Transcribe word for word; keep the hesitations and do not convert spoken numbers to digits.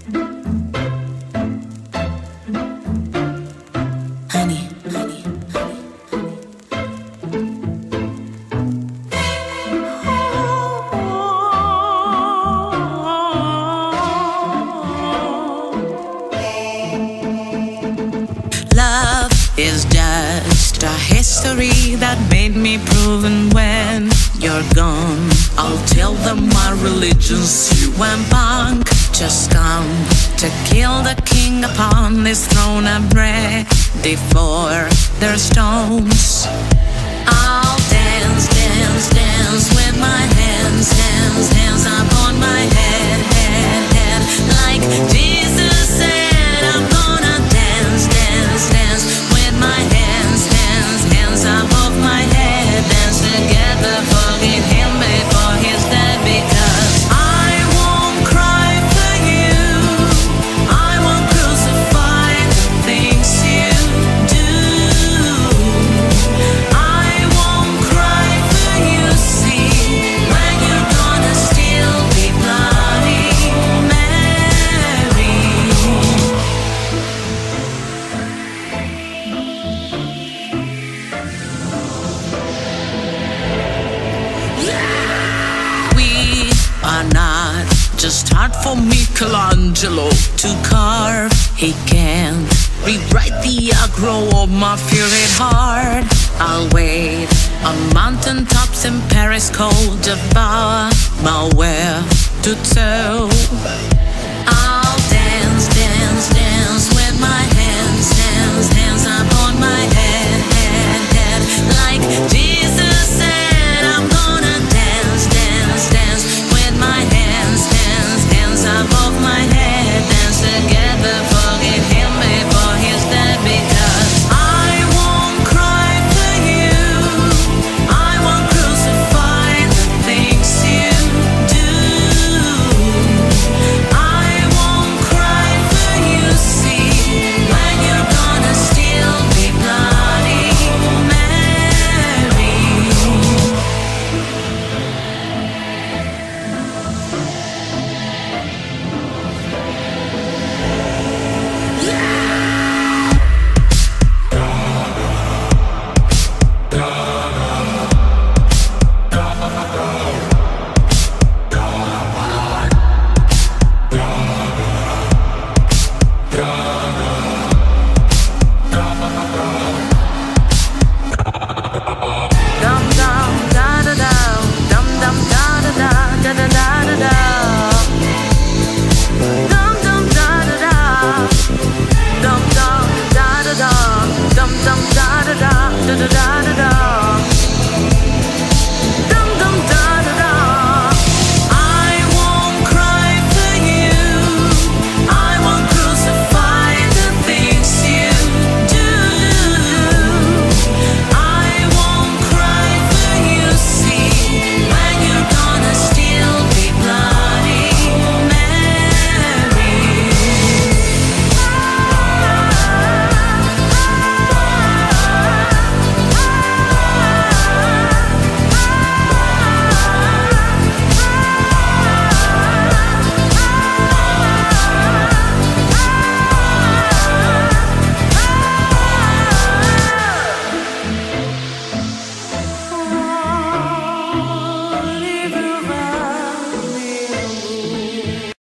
Honey, honey, honey. Love is just a history that made me proven. When you're gone, I'll tell them my religion's you and punk. Just come to kill the king upon this throne. I'm ready for their stones. I'll dance, dance, dance with my hands, hands, hands upon my head, head, head. Like Jesus said, I'm gonna dance, dance, dance with my hands, hands, hands above my head. Dance together, forgive him before he's dead. Because I won't cry for you, I won't crucify the things you do. I won't cry for you, see, when you're gonna still be bloody Mary. We are not just hard for Michelangelo to carve. He can't rewrite the aggro of my fury heart. I'll wait on mountain tops in Paris, cold devour my will to tell.